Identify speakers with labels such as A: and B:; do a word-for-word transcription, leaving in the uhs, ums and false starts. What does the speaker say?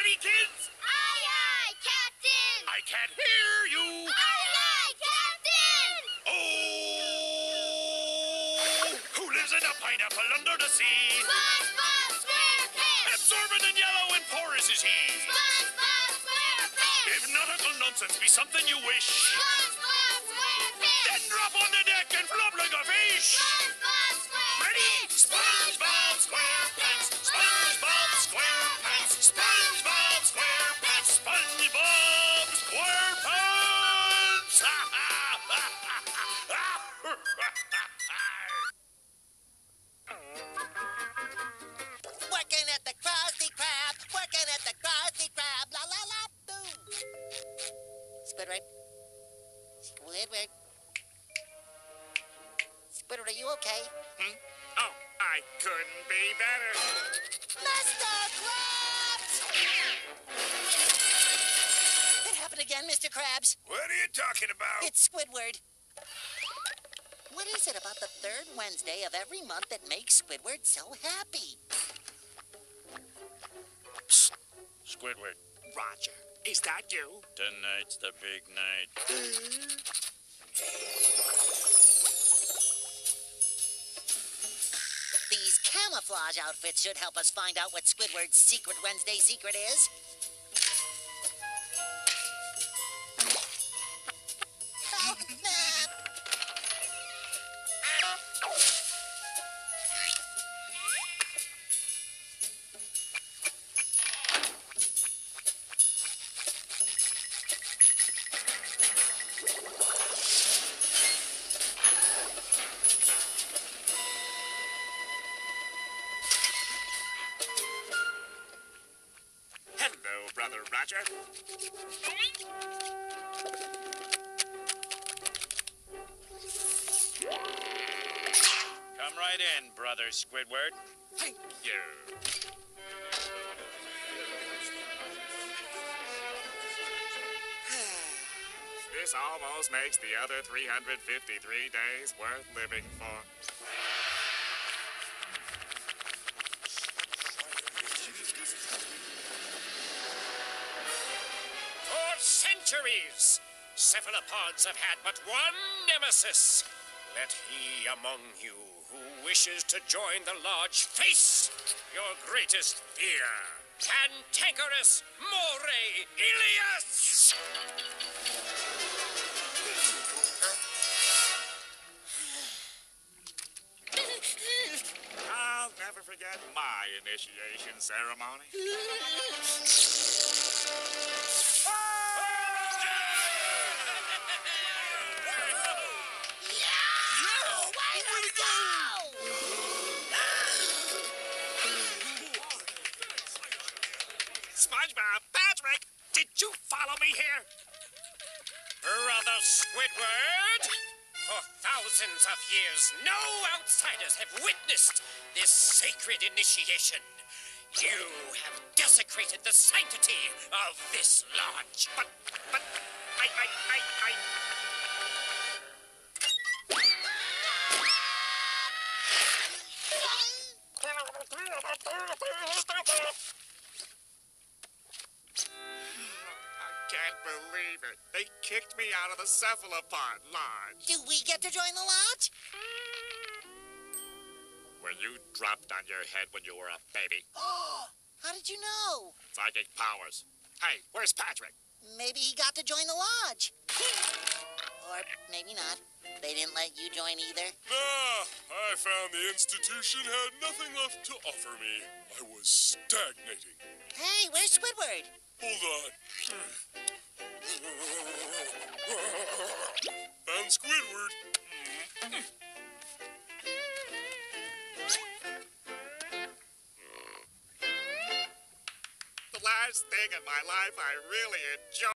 A: Ready, kids?
B: Aye, aye, Captain!
A: I can't hear you.
B: Aye, aye, Captain!
A: Oh! Who lives in a pineapple under the sea?
B: SpongeBob SquarePants!
A: Absorbent and yellow and porous is he.
B: SpongeBob SquarePants!
A: If nautical nonsense be something you wish,
B: SpongeBob SquarePants!
A: then drop on the deck and flop like a fish.
B: SpongeBob SquarePants!
A: Ready? SpongeBob SquarePants! SpongeBob SquarePants! SpongeBob SquarePants! SpongeBob SquarePants!
C: Working at the Krusty Krab, working at the Krusty Krab, la la la boo. Squidward. Squidward. Squidward, are you okay?
A: Hmm? Oh, I couldn't be better.
C: Mister Krabs! It happened again, Mister Krabs.
A: What are you talking about?
C: It's Squidward. What is it about the third Wednesday of every month that makes Squidward so happy?
A: Psst. Squidward.
D: Roger, is that you?
A: Tonight's the big night.
C: These camouflage outfits should help us find out what Squidward's secret Wednesday secret is. Oh, nah.
D: Hello, Brother Roger.
A: Come right in, Brother Squidward.
D: Thank you. This almost makes the other three hundred fifty-three days worth living for. For centuries, cephalopods have had but one nemesis. Let he among you who wishes to join the large face your greatest fear. Cantankerous Moray Ilias! I'll never forget my initiation ceremony. SpongeBob, Patrick, did you follow me here? Brother Squidward, for thousands of years, no outsiders have witnessed this sacred initiation. You have desecrated the sanctity of this lodge. But, but, I, I, I, I... I can't believe it. They kicked me out of the cephalopod lodge.
C: Do we get to join the lodge?
D: Were you dropped on your head when you were a baby?
C: How did you know?
D: Psychic powers. Hey, where's Patrick?
C: Maybe he got to join the lodge. Or maybe not. They didn't let you join either.
E: Ah, I found the institution had nothing left to offer me. I was stagnating.
C: Hey, where's Squidward?
E: Hold on. Found Squidward.
D: The last thing in my life I really enjoyed.